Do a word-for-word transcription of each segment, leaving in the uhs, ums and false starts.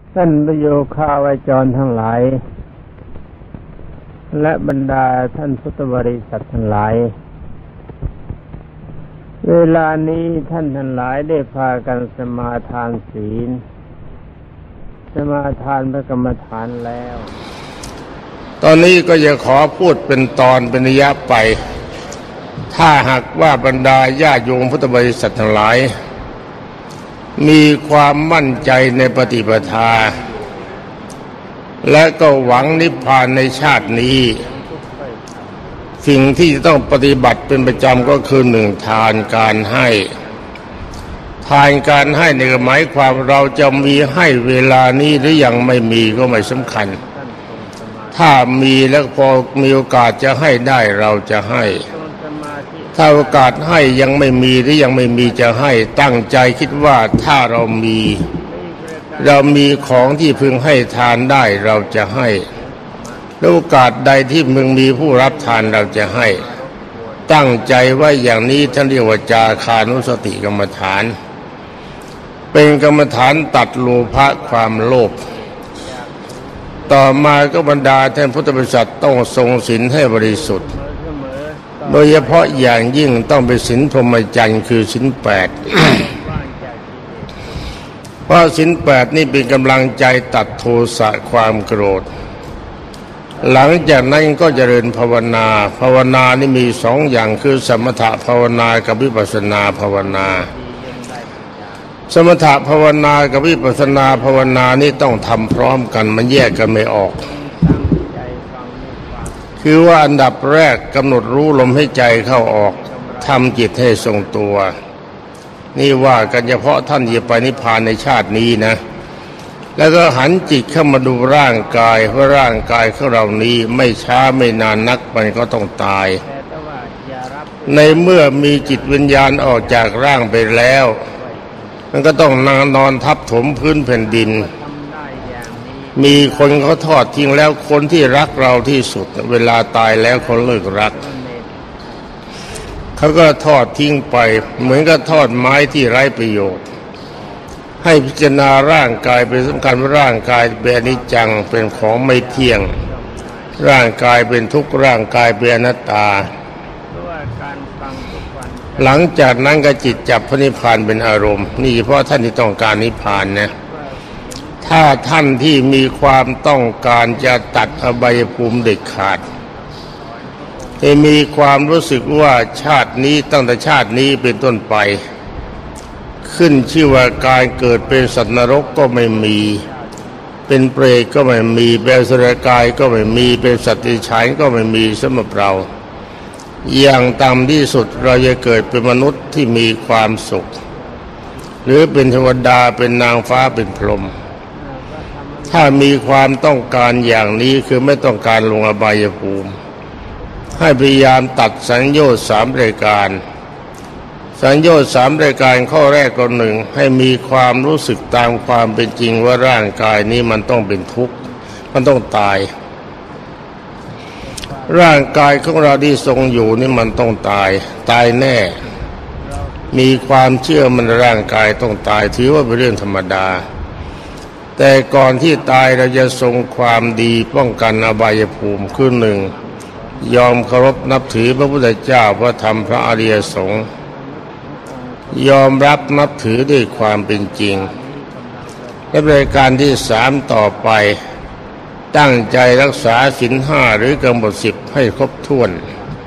ท่านประโยคาวาจรทั้งหลายและบรรดาท่านพุทธบริษัททั้งหลายเวลานี้ท่านทั้งหลายได้พากันสมาทานศีลสมาทานพระกรรมฐานแล้วตอนนี้ก็จะขอพูดเป็นตอนเป็นระยะไปถ้าหากว่าบรรดาญาโยมพุทธบริษัททั้งหลายมีความมั่นใจในปฏิปทาและก็หวังนิพพานในชาตินี้สิ่งที่จะต้องปฏิบัติเป็นประจำก็คือหนึ่งทานการให้ทานการให้ในหมายความเราจะมีให้เวลานี้หรือยังไม่มีก็ไม่สำคัญถ้ามีแล้วพอมีโอกาสจะให้ได้เราจะให้ถ้าโอกาสให้ยังไม่มีหรือยังไม่มีจะให้ตั้งใจคิดว่าถ้าเรามีเรามีของที่พึงให้ทานได้เราจะให้โอกาสใดที่มึงมีผู้รับทานเราจะให้ตั้งใจไว้อย่างนี้ท่านเรียกว่าจาคานุสติกรรมฐานเป็นกรรมฐานตัดโลภะความโลภต่อมาก็บรรดาท่านพุทธบริษัทต้องทรงศีลให้บริสุทธิ์โดยเฉพาะอย่างยิ่งต้องเป็นศีลพรหมจรรย์คือศีลแปด เพราะศีลแปดนี่เป็นกำลังใจตัดโทสะความโกรธหลังจากนั้นก็เจริญภาวนาภาวนานี่มีสองอย่างคือสมถะภาวนากับวิปัสสนาภาวนาสมถะภาวนากับวิปัสสนาภาวนานี่ต้องทำพร้อมกันมันแยกกันไม่ออกคือว่าอันดับแรกกำหนดรู้ลมให้ใจเข้าออกทำจิตให้ทรงตัวนี่ว่ากันเฉพาะท่านจะไปนิพพานในชาตินี้นะแล้วก็หันจิตเข้ามาดูร่างกายว่าร่างกายของเรานี้ไม่ช้าไม่นานนักมันก็ต้องตายในเมื่อมีจิตวิญญาณออกจากร่างไปแล้วมันก็ต้องนอนนอนทับถมพื้นแผ่นดินมีคนเขาทอดทิ้งแล้วคนที่รักเราที่สุดเวลาตายแล้วเขาเลิกรักเขาก็ทอดทิ้งไปเหมือนกับทอดไม้ที่ไร้ประโยชน์ให้พิจารณาร่างกายเป็นสำคัญว่าร่างกายเป็นอนิจจังเป็นของไม่เที่ยงร่างกายเป็นทุกข์ร่างกายเป็นอนัตตาหลังจากนั้นก็จิตจับพระนิพพานเป็นอารมณ์นี่เฉพาะท่านที่ต้องการนิพพานนะถ้าท่านที่มีความต้องการจะตัดอบายภูมิเด็ดขาดที่มีความรู้สึกว่าชาตินี้ตั้งแต่ชาตินี้เป็นต้นไปขึ้นชื่อว่าการเกิดเป็นสัตว์นรกก็ไม่มีเป็นเปรตก็ไม่มีเป็นอสุรกายก็ไม่มีเป็นสัตว์เดรัจฉานก็ไม่มีสำหรับเราอย่างต่ำที่สุดเราจะเกิดเป็นมนุษย์ที่มีความสุขหรือเป็นเทวดาเป็นนางฟ้าเป็นพรหมถ้ามีความต้องการอย่างนี้คือไม่ต้องการลงอบายภูมิให้พยายามตัดสัญโยชน์สามรายการสัญโยชน์สามรายการข้อแรกก็หนึ่งให้มีความรู้สึกตามความเป็นจริงว่าร่างกายนี้มันต้องเป็นทุกข์มันต้องตายร่างกายของเราที่ทรงอยู่นี่มันต้องตายตายแน่มีความเชื่อมันร่างกายต้องตายถือว่าเป็นเรื่องธรรมดาแต่ก่อนที่ตายเราจะทรงความดีป้องกันอบายภูมิคือหนึ่งยอมเคารพนับถือพระพุทธเจ้าพระธรรมพระอริยสงฆ์ยอมรับนับถือด้วยความเป็นจริงและรายการที่สามต่อไปตั้งใจรักษาศีลห้าหรือกำหนดสิบให้ครบถ้วน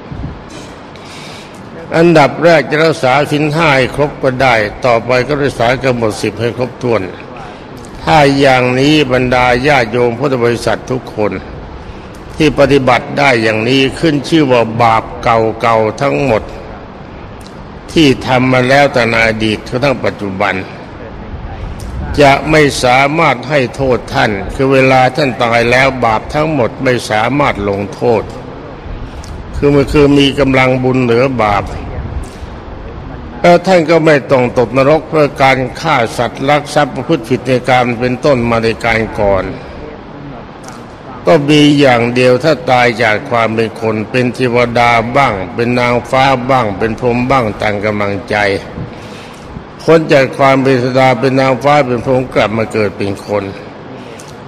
อันดับแรกจะรักษาศีลห้าให้ครบก็ได้ต่อไปก็รักษากำหนดสิบให้ครบถ้วนถ้าอย่างนี้บรรดาญาติโยมพุทธบริษัททุกคนที่ปฏิบัติได้อย่างนี้ขึ้นชื่อว่าบาปเก่าๆทั้งหมดที่ทำมาแล้วแต่ในอดีตจนทั้งปัจจุบันจะไม่สามารถให้โทษท่านคือเวลาท่านตายแล้วบาปทั้งหมดไม่สามารถลงโทษคือมันคือมีกำลังบุญเหนือบาปแล้วท่านก็ไม่ต้องตกนรกเพื่อการฆ่าสัตว์ลักทรัพย์ประพฤติผิดในกามเป็นต้นมาในการก่อนก็มีอย่างเดียวถ้าตายจากความเป็นคนเป็นเทวดาบ้างเป็นนางฟ้าบ้างเป็นพรหมบ้างต่างกำลังใจพ้นจากความเป็นเทวดาเป็นนางฟ้าเป็นพรหมกลับมาเกิดเป็นคน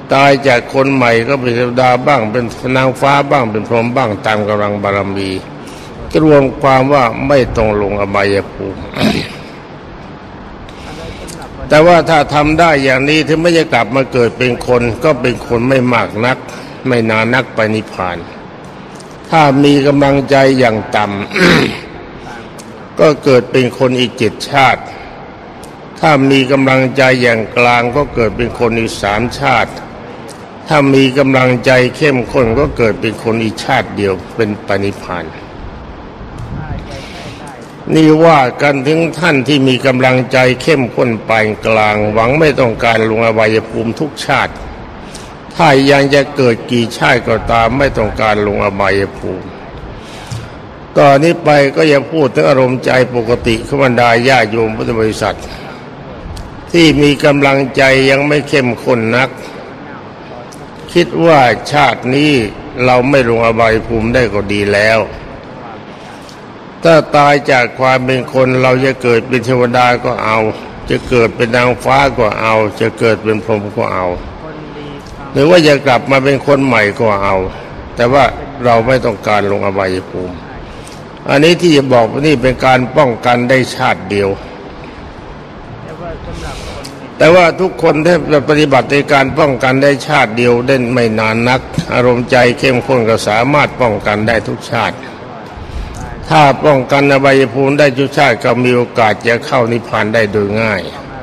ตายจากคนใหม่ก็เป็นเทวดาบ้างเป็นนางฟ้าบ้างเป็นพรหมบ้างตามกำลังบารมีรวมความว่าไม่ต้องลงอบายภูมิ แต่ว่าถ้าทำได้อย่างนี้ถึงไม่จะกลับมาเกิดเป็นคนก็เป็นคนไม่มากนักไม่นานนักไปนิพพานถ้ามีกำลังใจอย่างต่ำ ก็เกิดเป็นคนอีกเจ็ดชาติถ้ามีกำลังใจอย่างกลางก็เกิดเป็นคนอีกสามชาติถ้ามีกำลังใจเข้มข้นก็เกิดเป็นคนอีกชาติเดียวเป็นปณิพพานนี่ว่ากันถึงท่านที่มีกำลังใจเข้มข้นปานกลางหวังไม่ต้องการลงอบายภูมิทุกชาติถ้ายังจะเกิดกี่ชาติก็ตามไม่ต้องการลงอบายภูมิต่อนนี้ไปก็อย่าพูดถึงอารมณ์ใจปกติขบรรดาญาโยมพุทธบริษัทที่มีกำลังใจยังไม่เข้มข้นนักคิดว่าชาตินี้เราไม่ลงอบายภูมิได้ก็ดีแล้วถ้าตายจากความเป็นคนเราจะเกิดเป็นเทวดาก็เอาจะเกิดเป็นนางฟ้าก็เอาจะเกิดเป็นพรหมก็เอาหรือว่าจะกลับมาเป็นคนใหม่ก็เอาแต่ว่าเราไม่ต้องการลงอบายภูมิอันนี้ที่จะบอกว่านี่เป็นการป้องกันได้ชาติเดียวแต่ว่าทุกคนที่ปฏิบัติในการป้องกันได้ชาติเดียวได้ไม่นานนักอารมณ์ใจเข้มข้นก็สามารถป้องกันได้ทุกชาติถ้าป้องกันอบายภูมิได้ทุกชาติก็มีโอกาสจะเข้านิพพานได้โดยง่าย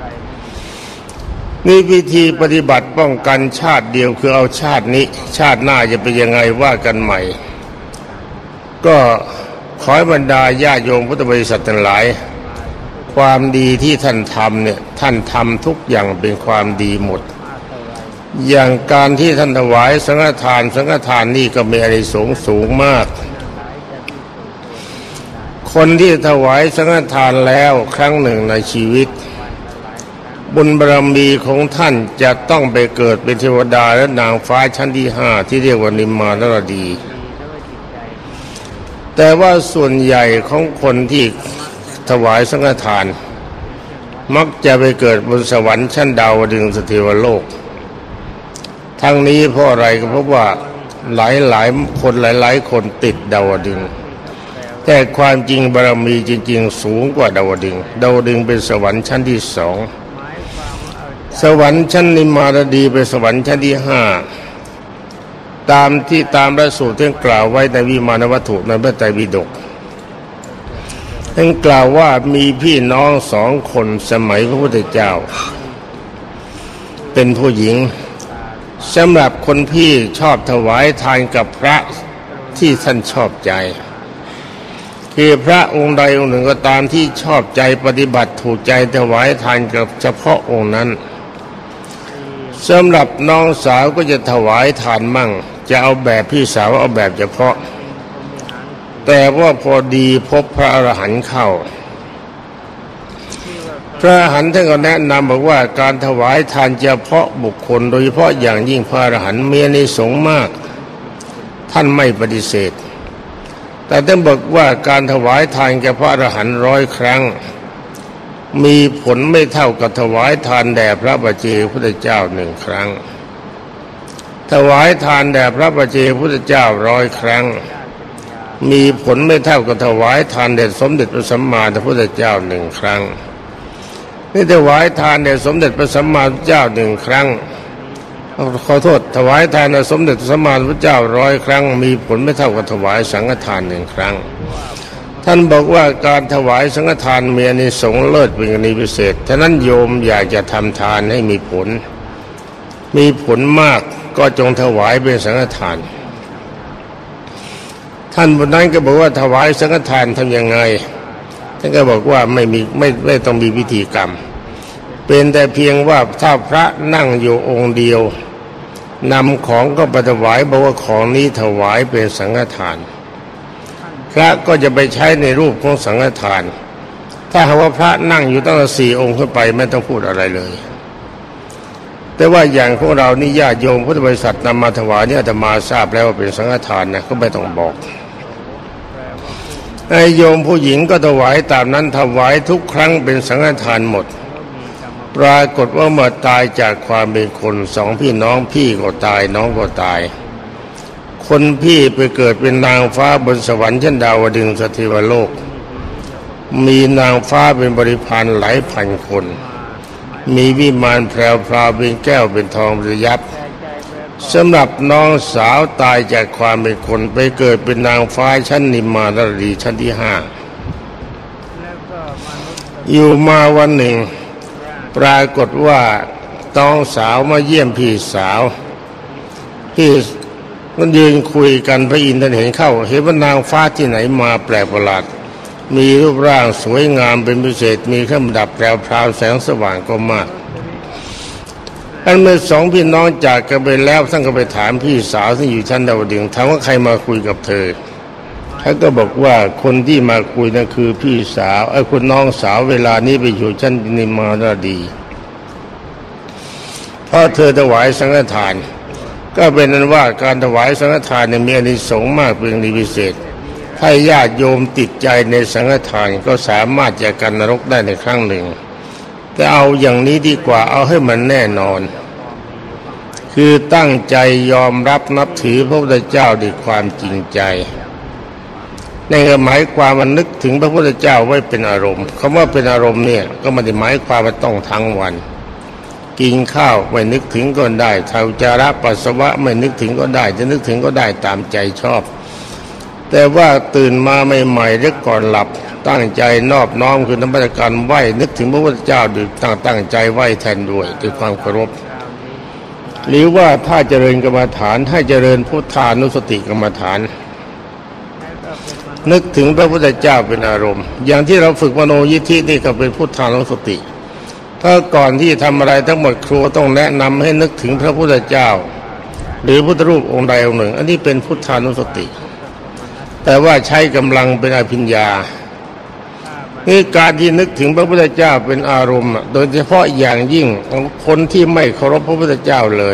นี่วิธีปฏิบัติป้องกันชาติเดียวคือเอาชาตินี้ชาติหน้าจะเป็นยังไงว่ากันใหม่ก็ขอให้บรรดาญาโยมพุทธบริษัททั้งหลายความดีที่ท่านทำเนี่ยท่านทำทุกอย่างเป็นความดีหมดอย่างการที่ท่านถวายสังฆทานสังฆทานนี่ก็มีอานิสงส์สูงมากคนที่ถวายสังฆทานแล้วครั้งหนึ่งในชีวิตบุญบารมีของท่านจะต้องไปเกิดเป็นเทวดาและนางฟ้าชั้นที่ห้าที่เรียกว่านิมมานรดีแต่ว่าส่วนใหญ่ของคนที่ถวายสังฆทานมักจะไปเกิดบนสวรรค์ชั้นดาวดึงสเทวโลกทั้งนี้เพราะอะไรก็เพราะว่าหลายหลายคนหลายๆคนติดดาวดึงแต่ความจริงบารมีจริงๆสูงกว่าดาวดึงดาวดึงเป็นสวรรค์ชั้นที่สองสวรรค์ชั้นนิมมานรดีเป็นสวรรค์ชั้นที่ห้าตามที่ตามพระสูตรที่กล่าวไว้ในวิมานวัตถุในพระไตรปิฎกท่านกล่าวว่ามีพี่น้องสองคนสมัยพระพุทธเจ้าเป็นผู้หญิงสำหรับคนพี่ชอบถวายทานกับพระที่ท่านชอบใจคือพระองค์ใดองค์หนึ่งก็ตามที่ชอบใจปฏิบัติถูกใจถวายทานกับเฉพาะองค์นั้นสำหรับน้องสาวก็จะถวายทานมั่งจะเอาแบบพี่สาวเอาแบบเฉพาะแต่ว่าพอดีพบพระอรหันต์เข้าพระอรหันต์ท่านก็แนะนำบอกว่าการถวายทานเฉพาะบุคคลโดยเฉพาะอย่างยิ่งพระอรหันต์มีอานิสงส์มากท่านไม่ปฏิเสธแต่ท่านบอกว่าการถวายทานแก่พระอรหันต์ร้อยครั้งมีผลไม่เท่ากับถวายทานแด่พระปัจเจกพุทธเจ้าหนึ่งครั้งถวายทานแด่พระปัจเจกพุทธเจ้าร้อยครั้งมีผลไม่เท่ากับถวายทานแด่สมเด็จพระสัมมาสัมพุทธเจ้าหนึ่งครั้งนี่ถวายทานแด่สมเด็จพระสัมมาสัมพุทธเจ้าหนึ่งครั้งขอโทษถวายทานแด่สมเด็จพระสัมมาสัมพุทธเจ้าร้อยครั้งมีผลไม่เท่ากับถวายสังฆทานหนึ่งครั้งท่านบอกว่าการถวายสังฆทานมีอานิสงส์เลิศเป็นกรณีพิเศษฉะนั้นโยมอยากจะทำทานให้มีผลมีผลมากก็จงถวายเป็นสังฆทานท่านบนนั้นก็บอกว่าถวายสังฆทานทำยังไงท่านก็บอกว่าไม่มีไม่ไม่ต้องมีพิธีกรรมเป็นแต่เพียงว่าถ้าพระนั่งอยู่องค์เดียวนำของก็ไปถวายบอกว่าของนี้ถวายเป็นสังฆทานพระก็จะไปใช้ในรูปของสังฆทานถ้าหากว่าพระนั่งอยู่ตั้งแต่สี่องค์ขึ้นไปไม่ต้องพูดอะไรเลยแต่ว่าอย่างของเรานี่ญาติโยมพุทธบริษัทนำมาถวายเนี่ยอาตมาทราบแล้วว่าเป็นสังฆทานนะก็ไม่ต้องบอกไอ้โยมผู้หญิงก็ถวายตามนั้นถวายทุกครั้งเป็นสังฆทานหมดปรากฏว่าเมื่อตายจากความเป็นคนสองพี่น้องพี่ก็ตายน้องก็ตายคนพี่ไปเกิดเป็นนางฟ้าบนสวรรค์ชั้นดาวดึงส์สถิวโลกมีนางฟ้าเป็นบริพารหลายพันคนมีวิมานแพรวพราวเป็นแก้วเป็นทองระยับสำหรับน้องสาวตายจากความเป็นคนไปเกิดเป็นนางฟ้าชั้นนิมมานรีชั้นที่ห้าอยู่มาวันหนึ่งปรากฏว่าน้องสาวมาเยี่ยมพี่สาวพี่มันยืนคุยกันพระอินทร์ท่านเห็นเข้าเห็นว่านางฟ้าที่ไหนมาแปลกประหลาดมีรูปร่างสวยงามเป็นพิเศษมีเครื่องประดับแปลวพราวแสงสว่างก็มากอันเมื่อสองพี่น้องจากกันไปแล้วท่านก็ไปถามพี่สาวที่อยู่ชั้นดาวดึงส์ถามว่าใครมาคุยกับเธอเขาก็บอกว่าคนที่มาคุยนั่นคือพี่สาวไอ้คนน้องสาวเวลานี้ไปอยู่ชั้นนิมมานรีเพราะเธอถวายสังฆทานก็เป็นนั้นว่าการถวายสังฆทานมีอานิสงส์มากเป็นพิเศษถ้าญาติโยมติดใจในสังฆทานก็สามารถจะกันนรกได้ในครั้งหนึ่งแต่เอาอย่างนี้ดีกว่าเอาให้มันแน่นอนคือตั้งใจยอมรับนับถือพระพุทธเจ้าด้วยความจริงใจในหมายความว่านึกถึงพระพุทธเจ้าไว้เป็นอารมณ์คำว่าเป็นอารมณ์เนี่ยก็ไม่ได้หมายความว่าต้องทั้งวันกินข้าวไม่นึกถึงก็ได้ถ่ายอุจจาระปัสสาวะไม่นึกถึงก็ได้จะนึกถึงก็ได้ตามใจชอบแต่ว่าตื่นมาใหม่ๆหรือก่อนหลับตั้งใจนอบน้อมคือนมัสการไหว้นึกถึงพระพุทธเจ้าด้วยตั้งตั้งใจไหว้แทนด้วยด้วยความเคารพหรือว่าถ้าเจริญกรรมฐานให้เจริญพุทธานุสติกรรมฐานนึกถึงพระพุทธเจ้าเป็นอารมณ์อย่างที่เราฝึกมโนยิทธินี่ก็เป็นพุทธานุสติถ้าก่อนที่ทำอะไรทั้งหมดครูต้องแนะนำให้นึกถึงพระพุทธเจ้าหรือพุทธรูปองค์ใดองค์หนึ่งอันนี้เป็นพุทธานุสติแต่ว่าใช้กำลังเป็นอภิญญานี่การที่นึกถึงพระพุทธเจ้าเป็นอารมณ์โดยเฉพาะอย่างยิ่งของคนที่ไม่เคารพพระพุทธเจ้าเลย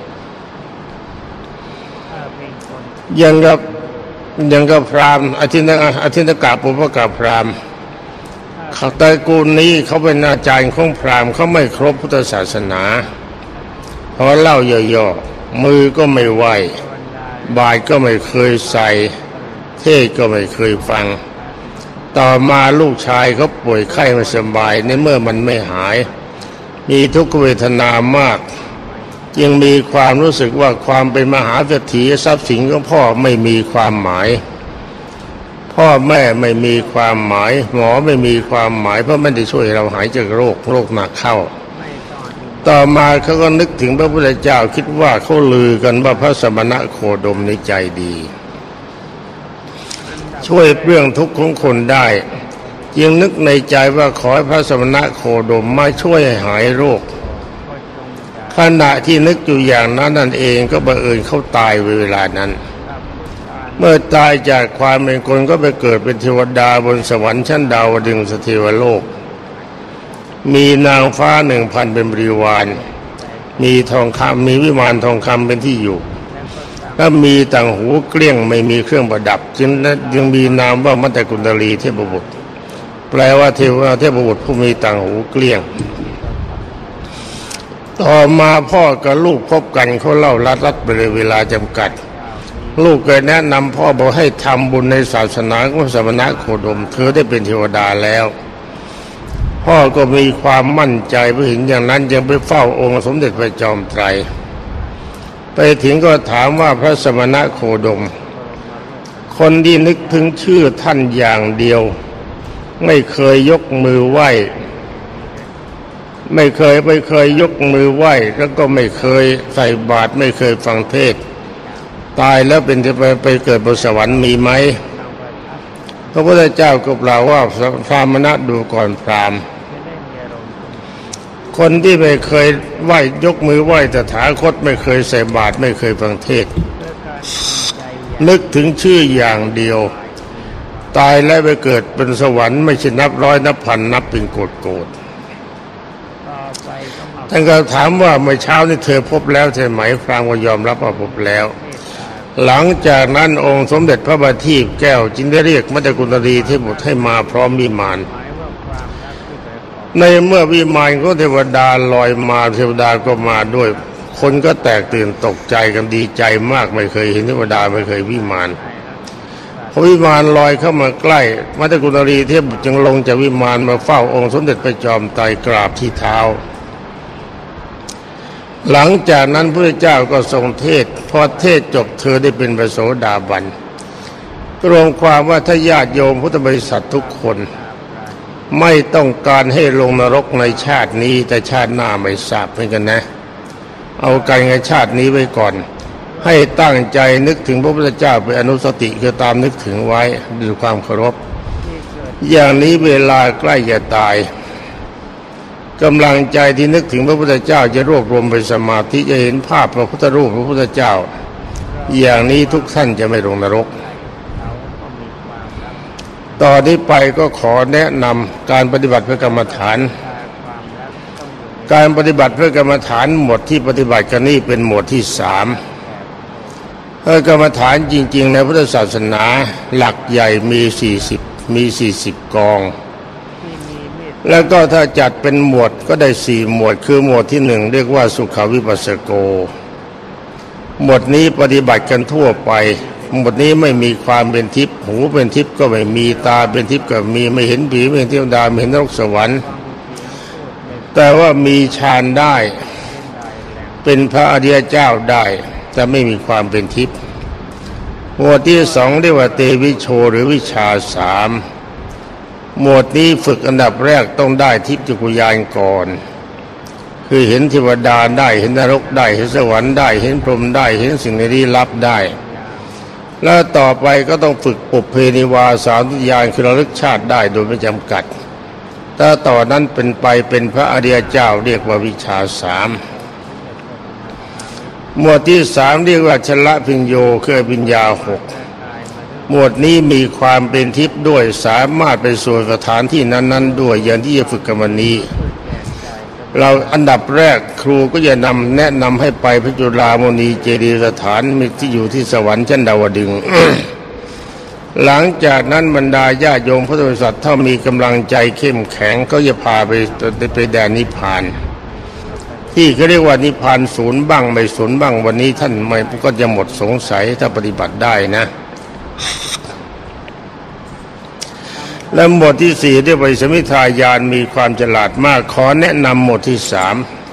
อย่างกับอย่างกับพราหมณ์อธินอธินกะปุพกะพราหมณ์ตระกูลนี้เขาเป็นอาจารย์ของพราหมณ์เขาไม่เคารพพุทธศาสนาพอเล่าย่อๆมือก็ไม่ไหวบาตรก็ไม่เคยใส่เทศก็ไม่เคยฟังต่อมาลูกชายเขาป่วยไข้ไม่สบายในเมื่อมันไม่หายมีทุกขเวทนามากยังมีความรู้สึกว่าความเป็นมหาเศรษฐีทรัพย์สินของพ่อไม่มีความหมายพ่อแม่ไม่มีความหมายหมอไม่มีความหมายเพราะไม่ได้ช่วยเราหายจากโรคโรคหนักเข้าต่อมาเขาก็นึกถึงพระพุทธเจ้าคิดว่าเขาลือกันว่าพระสมณะโคดมในใจดีช่วยเรื่องทุกข์ของคนได้จึงนึกในใจว่าขอให้พระสมณะโคดมมาช่วยให้หายโรคขณะที่นึกอยู่อย่างนั้นนั่นเองก็บังเอิญเขาตายเวลานั้นเมื่อตายจากความเป็นคนก็ไปเกิดเป็นเทวดาบนสวรรค์ชั้นดาวดึงส์สถิวโลกมีนางฟ้าหนึ่งพันเป็นบริวารมีทองคำมีวิมานทองคำเป็นที่อยู่และมีต่างหูเกลี้ยงไม่มีเครื่องประดับจึงยังมีนามว่ามัตตกุณฑลีเทพบุตรแปลว่าเทวเทพบุตรผู้มีต่างหูเกลี้ยงต่อมาพ่อกับลูกพบกันเขาเล่าลัดลัดไปเลยเวลาจำกัดลูกเคยแนะนำพ่อบอกให้ทำบุญในศาสนาของสมณะโคดมเธอได้เป็นเทวดาแล้วพ่อก็มีความมั่นใจเมื่อเห็นอย่างนั้นยังไปเฝ้าองค์สมเด็จพระจอมไตรไปถึงก็ถามว่าพระสมณะโคดมคนที่นึกถึงชื่อท่านอย่างเดียวไม่เคยยกมือไหว้ไม่เคยไม่เคยยกมือไหว้แล้วก็ไม่เคยใส่บาตรไม่เคยฟังเทศน์ตายแล้วเป็นจะไปไปเกิดบนสวรรค์มีไหมพระพุทธเจ้าก็กล่าวว่าพราหมณะดูก่อนพราหมณ์คนที่ไม่เคยไหว้ยกมือไหว้ตถาคตไม่เคยใส่บาตรไม่เคยฟังเทศน์นึกถึงชื่ออย่างเดียวตายแล้วไปเกิดเป็นสวรรค์ไม่ใช่นับร้อยนับพันนับเป็นโกรธโกรธท่านก็ถามว่าเมื่อเช้านี่เธอพบแล้วใช่ไหมพราหมณ์ก็ยอมรับว่าพบแล้วหลังจากนั้นองค์สมเด็จพระบัณฑิตแก้วจึงได้เรียกมัตตกุณฑลีเทพบุตรให้มาพร้อมวิมานในเมื่อวิมานของเทวดาลอยมาเทวดาก็มาด้วยคนก็แตกตื่นตกใจกันดีใจมากไม่เคยเห็นเทวดาไม่เคยวิมานพอวิมานลอยเข้ามาใกล้มัตตกุณรีเทพจึงลงจากวิมานมาเฝ้าองค์สมเด็จพระจอมไตรกราบที่เท้าหลังจากนั้นพระเจ้าก็ทรงเทศพอเทศจบเธอได้เป็นพระโสดาบันรวมความว่าถ้าญาติโยมพุทธบริษัททุกคนไม่ต้องการให้ลงนรกในชาตินี้แต่ชาติหน้าไม่ทราบเหมือนกันนะเอาการในชาตินี้ไว้ก่อนให้ตั้งใจนึกถึงพระพุทธเจ้าเป็นอนุสติคือตามนึกถึงไว้ด้วยความเคารพอย่างนี้เวลาใกล้จะตายกำลังใจที่นึกถึงพระพุทธเจ้าจะรวบรวมเป็นสมาธิจะเห็นภาพพระพุทธรูปพระพุทธเจ้าอย่างนี้ทุกท่านจะไม่ลงนรกต่อที่ไปก็ขอแนะนำการปฏิบัติเพื่อกรรมฐานการปฏิบัติเพื่อกรรมฐานหมวดที่ปฏิบัติกันนี่เป็นหมวดที่สามเพื่อกรรมฐานจริงๆในพุทธศาสนาหลักใหญ่มีสี่สิบมีสี่สิบกองแล้วก็ถ้าจัดเป็นหมวดก็ได้สี่หมวดคือหมวดที่หนึ่งเรียกว่าสุขวิปัสสโกหมวดนี้ปฏิบัติกันทั่วไปหมวดนี้ไม่มีความเป็นทิพย์หูเป็นทิพย์ก็ไม่มีตาเป็นทิพย์ก็มีไม่เห็นผีไม่เห็นเทวดาไม่เห็นนรกสวรรค์แต่ว่ามีฌานได้เป็นพระอริยเจ้าได้แต่ไม่มีความเป็นทิพย์หมวดที่สองเรียกว่าเตวิโชหรือวิชาสามหมวดนี้ฝึกอันดับแรกต้องได้ทิพย์จักขุญาณก่อนคือเห็นเทวดาได้เห็นนรกได้เห็นสวรรค์ได้เห็นพรหมได้เห็นสิ่งลี้ลับได้แล้วต่อไปก็ต้องฝึกปุพเพนิวาสานุญาณคือระลึกชาติได้โดยไม่จำกัดถ้าต่อนั้นเป็นไปเป็นพระอริยเจ้าเรียกว่าวิชาสามหมวดที่สามเรียกว่าชละพิญโยคือปัญญาหกหมวดนี้มีความเป็นทิพย์ด้วยสามารถไปสู่สถานที่นั้นๆด้วยอย่างที่จะฝึกกันวันนี้เราอันดับแรกครูก็จะนำแนะนำให้ไปพระจุฬามณีเจดีย์สถานมีที่อยู่ที่สวรรค์ชั้นดาวดึงส์ หลังจากนั้นบรรดาญาโยมพุทธบริษัทถ้ามีกำลังใจเข้มแข็งก็จะพาไปไปแดนนิพพานที่เขาเรียกว่านิพพานศูนย์บ้างไม่ศูนย์บ้างวันนี้ท่านไม่ก็จะหมดสงสัยถ้าปฏิบัติได้นะและหมวดที่สี่เรียกว่าสมิทายานมีความฉลาดมากขอแนะนำหมวดที่สาม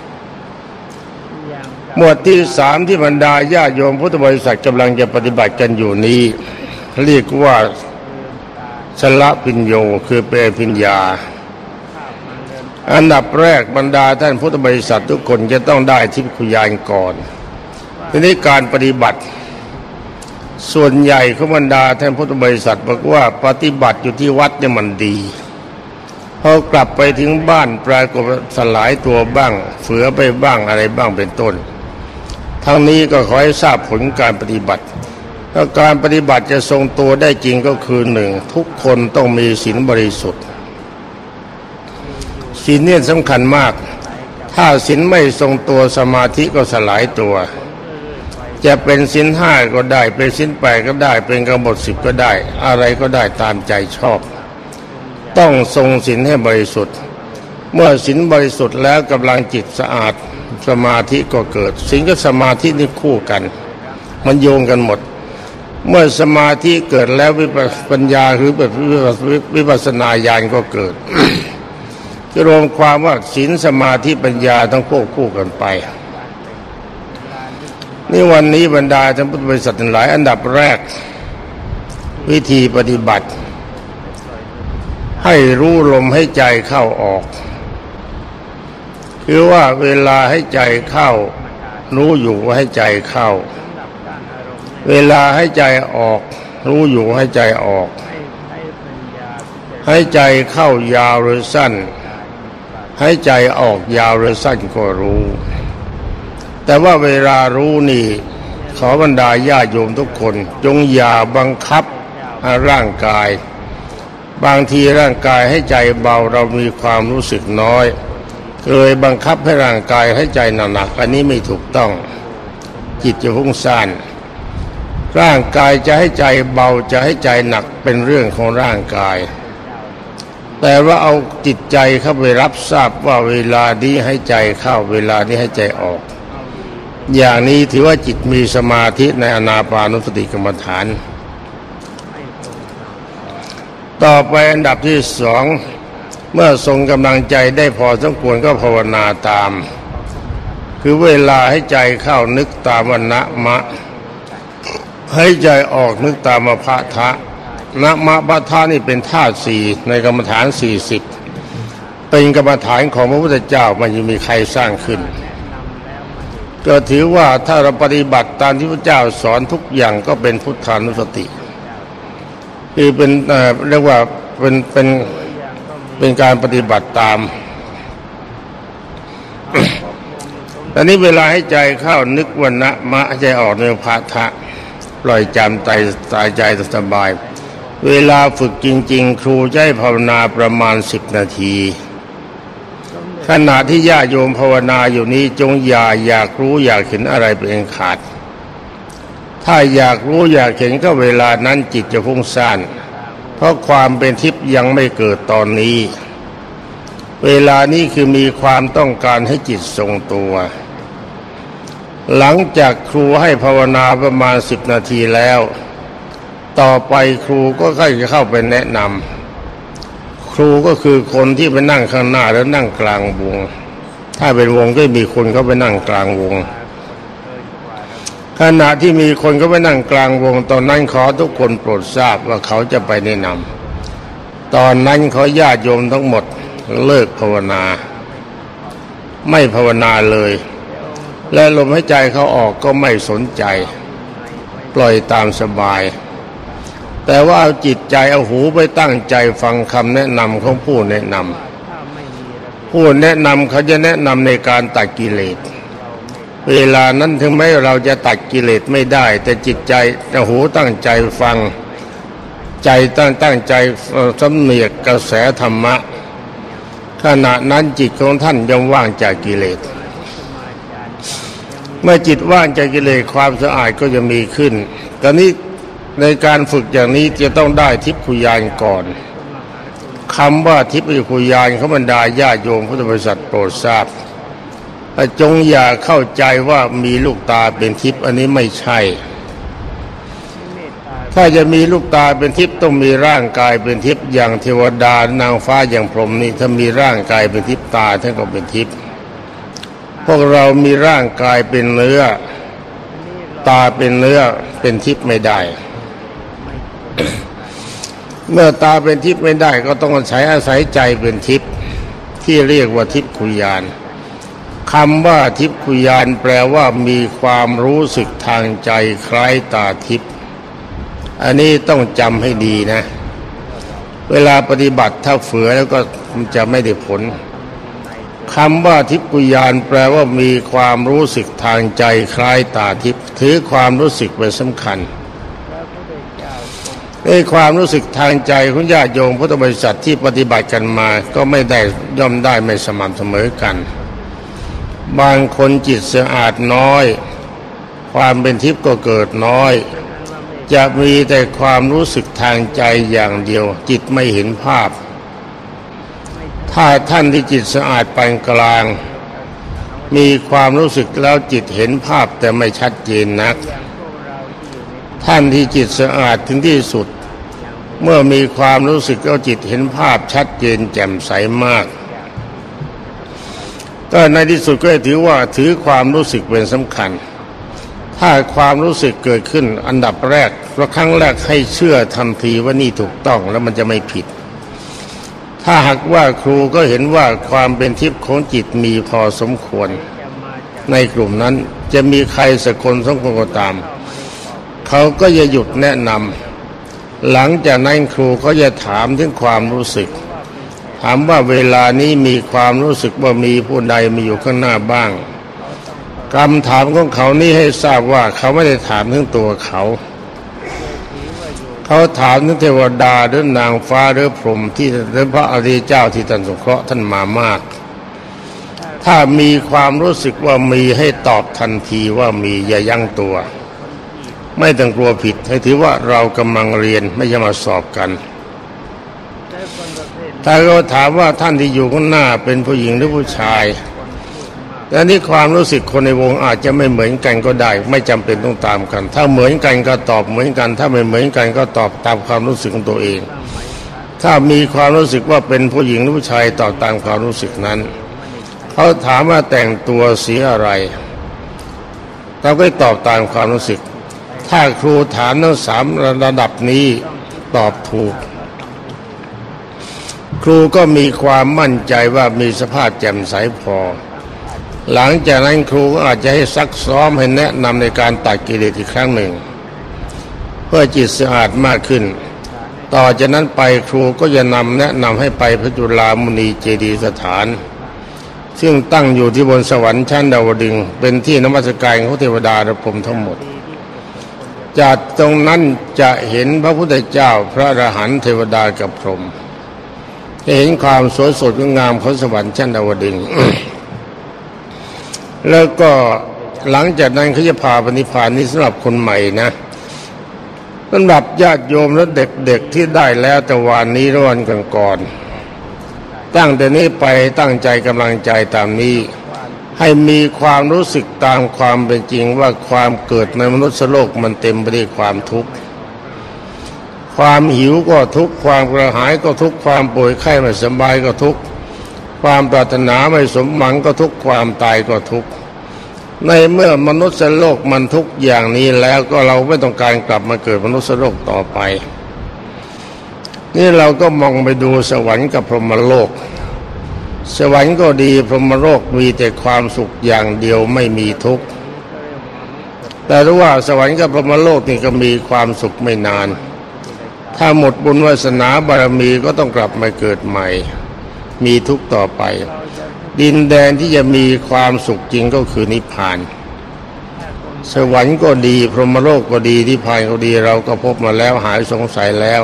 หมวดที่สามที่บรรดาญาโยมพุทธบริษัทกำลังจะปฏิบัติกันอยู่นี้เรียกว่าชละพิญโยคือเปรพิญญาอันดับแรกบรรดาท่านพุทธบริษัททุกคนจะต้องได้ทิพยญาณก่อนทีนี้การปฏิบัติส่วนใหญ่ของบรรดาท่านพุทธบริษัทบอกว่าปฏิบัติอยู่ที่วัดเนี่ยมันดีพอกลับไปถึงบ้านปรากฏสลายตัวบ้างเฝือไปบ้างอะไรบ้างเป็นต้นทั้งนี้ก็ขอให้ทราบผลการปฏิบัติถ้าการปฏิบัติจะทรงตัวได้จริงก็คือหนึ่งทุกคนต้องมีศีลบริสุทธิ์ศีลเนี่ยสำคัญมากถ้าศีลไม่ทรงตัวสมาธิก็สลายตัวจะเป็นศีลห้าก็ได้เป็นศีลแปดก็ได้เป็นกำหนดสิบก็ได้อะไรก็ได้ตามใจชอบต้องทรงศีลให้บริสุทธิ์เมื่อศีลบริสุทธิ์แล้วกำลังจิตสะอาดสมาธิก็เกิดศีลกับสมาธินี่คู่กันมันโยงกันหมดเมื่อสมาธิเกิดแล้ววิปัญญาหรือแบบวิปัสสนาญาณก็เกิด จะรวมความว่าศีลสมาธิปัญญาต้องควบคู่กันไปนี่วันนี้บรรดาท่านพุทธบริษัททั้งหลายอันดับแรกวิธีปฏิบัติให้รู้ลมให้ใจเข้าออกคือว่าเวลาให้ใจเข้ารู้อยู่ว่าให้ใจเข้าเวลาให้ใจออกรู้อยู่ให้ใจออกให้ใจเข้ายาวหรือสั้นให้ใจออกยาวหรือสั้นก็รู้แต่ว่าเวลารู้นี่ขอบรรดาญาโยมทุกคนจงอย่าบังคับร่างกายบางทีร่างกายให้ใจเบาเรามีความรู้สึกน้อยเลยบังคับให้ร่างกายให้ใจหนักๆอันนี้ไม่ถูกต้องจิตจะฟุ้งซ่านร่างกายจะให้ใจเบาจะให้ใจหนักเป็นเรื่องของร่างกายแต่ว่าเอาจิตใจเข้าไปรับทราบว่าเวลานี้ให้ใจเข้าเวลานี้ให้ใจออกอย่างนี้ถือว่าจิตมีสมาธิในอานาปานุสติกรรมฐานต่อไปอันดับที่สองเมื่อทรงกำลังใจได้พอสมควรก็ภาวนาตามคือเวลาให้ใจเข้านึกตามวนะมะให้ใจออกนึกตามมพะทะนะมะพะทะนี่เป็นธาตุสี่ในกรรมฐานสี่สิบเป็นกรรมฐานของพระพุทธเจ้ามันยังมีใครสร้างขึ้นก็ถือว่าถ้าเราปฏิบัติตามที่พระเจ้าสอนทุกอย่างก็เป็นพุทธานุสติคือเป็นเอ่อเรียกว่าเป็นเป็นเป็นการปฏิบัติตาม ตอนนี้เวลาให้ใจเข้านึกวนะมะใจออกในภาทะปล่อยจำใจตายใจสบายเวลาฝึกจริงๆครูจะให้ภาวนาประมาณสิบนาทีขณะที่ญาติโยมภาวนาอยู่นี้จงอย่าอยากรู้อยากเห็นอะไรเป็นขาดถ้าอยากรู้อยากเห็นก็เวลานั้นจิตจะฟุ้งซ่านเพราะความเป็นทิพย์ยังไม่เกิดตอนนี้เวลานี้คือมีความต้องการให้จิตทรงตัวหลังจากครูให้ภาวนาประมาณสิบนาทีแล้วต่อไปครูก็ค่อยจะเข้าไปแนะนำครูก็คือคนที่ไปนั่งข้างหน้าแล้วนั่งกลางวงถ้าเป็นวงก็มีคนเขาไปนั่งกลางวงขณะที่มีคนเขาไปนั่งกลางวงตอนนั้นขอทุกคนโปรดทราบว่าเขาจะไปแนะนำตอนนั้นเขาญาติโยมทั้งหมดเลิกภาวนาไม่ภาวนาเลยและลมหายใจเขาออกก็ไม่สนใจปล่อยตามสบายแต่ว่าเอาจิตใจเอาหูไปตั้งใจฟังคำแนะนำของผู้แนะนำผู้แนะนำเขาจะแนะนำในการตัดกิเลสเวลานั้นถึงแม้เราจะตัดกิเลสไม่ได้แต่จิตใจเอาหูตั้งใจฟังใจตั้งตั้งใจสำเนียกกระแสธรรมะขณะนั้นจิตของท่านย่อมว่างจากกิเลสเมื่อจิตว่างจากกิเลสความสะอาดก็จะมีขึ้นตอนนี้ในการฝึกอย่างนี้จะต้องได้ทิพขุญาณก่อนคำว่าทิพขุญาณเขาบรรดาญาโยมพุทธบริษัทโปรดทราบจงอย่าเข้าใจว่ามีลูกตาเป็นทิพย์อันนี้ไม่ใช่ถ้าจะมีลูกตาเป็นทิพย์ต้องมีร่างกายเป็นทิพย์อย่างเทวดานางฟ้าอย่างพรหมนี่ถ้ามีร่างกายเป็นทิพย์ตาท่านก็เป็นทิพย์พวกเรามีร่างกายเป็นเนื้อตาเป็นเนื้อเป็นทิพย์ไม่ได้ เมื่อตาเป็นทิพย์ไม่ได้ก็ต้องอาศัยอาศัยใจเป็นทิพย์ที่เรียกว่าทิพขุญาณคำว่าทิพขุญาณแปลว่ามีความรู้สึกทางใจคล้ายตาทิพย์อันนี้ต้องจำให้ดีนะเวลาปฏิบัติถ้าเฝือแล้วก็มันจะไม่ได้ผลคำว่าทิพขุญาณแปลว่ามีความรู้สึกทางใจคล้ายตาทิพย์ถือความรู้สึกเป็นสำคัญในความรู้สึกทางใจของญาติโยมพุทธบริษัทที่ปฏิบัติกันมาก็ไม่ได้ย่อมได้ไม่สม่ำเสมอกันบางคนจิตสะอาดน้อยความเป็นทิพย์ก็เกิดน้อยจะมีแต่ความรู้สึกทางใจอย่างเดียวจิตไม่เห็นภาพถ้าท่านที่จิตสะอาดปานกลางมีความรู้สึกแล้วจิตเห็นภาพแต่ไม่ชัดเจนนักท่านที่จิตสะอาดถึงที่สุดเมื่อมีความรู้สึกแล้วจิตเห็นภาพชัดเจนแจ่มใสมากก็ในที่สุดก็ถือว่าถือความรู้สึกเป็นสำคัญถ้าความรู้สึกเกิดขึ้นอันดับแรกว่าครั้งแรกให้เชื่อทันทีว่านี่ถูกต้องแล้วมันจะไม่ผิดถ้าหากว่าครูก็เห็นว่าความเป็นทิพย์ของจิตมีพอสมควรในกลุ่มนั้นจะมีใครสักคนสองคนก็ตามเขาก็จะหยุดแนะนำหลังจากนั้นครูก็จะถามถึงความรู้สึกถามว่าเวลานี้มีความรู้สึกว่ามีผู้ใดมีอยู่ข้างหน้าบ้างคำถามของเขานี่ให้ทราบว่าเขาไม่ได้ถามถึงตัวเขาเขาถามถึงเทวดาหรือนางฟ้าหรือพรหมที่หรือพระอริยเจ้าที่ท่านสงเคราะห์ท่านมามากถ้ามีความรู้สึกว่ามีให้ตอบทันทีว่ามีอย่ายั้งตัวไม่ต้องกลัวผิดให้ถือว่าเรากำลังเรียนไม่ใช่มาสอบกันถ้าเขาถามว่าท่านที่อยู่ข้างหน้าเป็นผู้หญิงหรือผู้ชายแต่นี่ความรู้สึกคนในวงอาจจะไม่เหมือนกันก็ได้ไม่จำเป็นต้องตามกันถ้าเหมือนกันก็ตอบเหมือนกันถ้าไม่เหมือนกันก็ตอบตามความรู้สึกของตัวเองถ้ามีความรู้สึกว่าเป็นผู้หญิงหรือผู้ชายตอบตามความรู้สึกนั้นเขาถามว่าแต่งตัวสีอะไรเราก็ตอบตามความรู้สึกถ้าครูถามทั้งสามระดับนี้ตอบถูกครูก็มีความมั่นใจว่ามีสภาพแจ่มใสพอหลังจากนั้นครูก็อาจจะให้ซักซ้อมให้แนะนำในการตัดกิเลสอีกครั้งหนึ่งเพื่อจิตสะอาดมากขึ้นต่อจากนั้นไปครูก็จะนำแนะนำให้ไปพระจุฬามณีเจดีย์สถานซึ่งตั้งอยู่ที่บนสวรรค์ชั้นดาวดึงส์เป็นที่นมัสการของเทวดาและพรหมทั้งหมดจากตรงนั้นจะเห็นพระพุทธเจ้าพระอรหันต์เทวดากับพรหมจะเห็นความสวยสดงามของสวรรค์ชั้นดาวดึงส์ แล้วก็หลังจากนั้นเขาจะพาปณิพพานนี้สำหรับคนใหม่นะสำหรับญาติโยมและเด็กๆที่ได้แล้วแต่วันนี้ร้อนกันก่อนตั้งแต่นี้ไปตั้งใจกำลังใจตามนี้ให้มีความรู้สึกตามความเป็นจริงว่าความเกิดในมนุษย์โลกมันเต็มไปด้วยความทุกข์ความหิวก็ทุกข์ความกระหายก็ทุกข์ความป่วยไข้ไม่สบายก็ทุกข์ความปรารถนาไม่สมหวังก็ทุกข์ความตายก็ทุกข์ในเมื่อมนุษย์โลกมันทุกข์อย่างนี้แล้วก็เราไม่ต้องการกลับมาเกิดมนุษย์โลกต่อไปนี่เราก็มองไปดูสวรรค์กับพรหมโลกสวรรค์ก็ดีพรหมโลกมีแต่ความสุขอย่างเดียวไม่มีทุกข์แต่รู้ว่าสวรรค์กับพรหมโลกนี่ก็มีความสุขไม่นานถ้าหมดบุญวาสนาบารมีก็ต้องกลับมาเกิดใหม่มีทุกข์ต่อไปดินแดนที่จะมีความสุขจริงก็คือนิพพานสวรรค์ก็ดีพรหมโลกก็ดีนิพพานก็ดีเราก็พบมาแล้วหายสงสัยแล้ว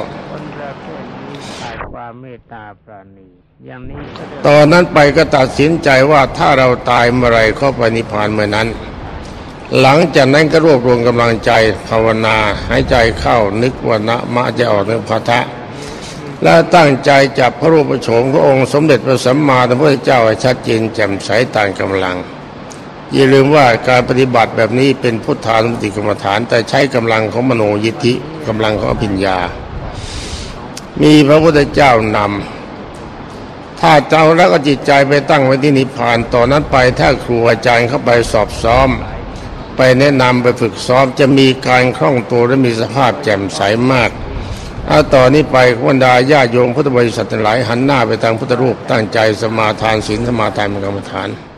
ความเมตตาปราณีอย่างนี้ตอนนั้นไปก็ตัดสินใจว่าถ้าเราตายเมื่อไรเข้าไปนิพพานเมื่อนั้นหลังจากนั้นก็รวบรวมกำลังใจภาวนาหายใจเข้านึกว่านะมะจะออกนึกพัทธะและตั้งใจจับพระรูปโฉมขององค์สมเด็จพระสัมมาสัมพุทธเจ้าให้ชัดเจนแจ่มใสตามกำลังอย่าลืมว่าการปฏิบัติแบบนี้เป็นพุทธานุสติกรรมฐานแต่ใช้กำลังของมโนยิทธิกำลังของอภิญญามีพระพุทธเจ้านำถ้าเจ้าแล้วก็จิตใจไปตั้งไว้ที่นิพพานต่อนนั้นไปถ้าครูอาจารย์เข้าไปสอบซ้อมไปแนะนำไปฝึกซ้อมจะมีการคล่องตัวและมีสภาพแจ่มใสมากเอาต่อนนี้ไปบรรดาญาโยมพุทธบริษัททั้งหลายหันหน้าไปทางพุทธรูปตั้งใจสมาทานศีลสมาทานเป็นกรรมฐาน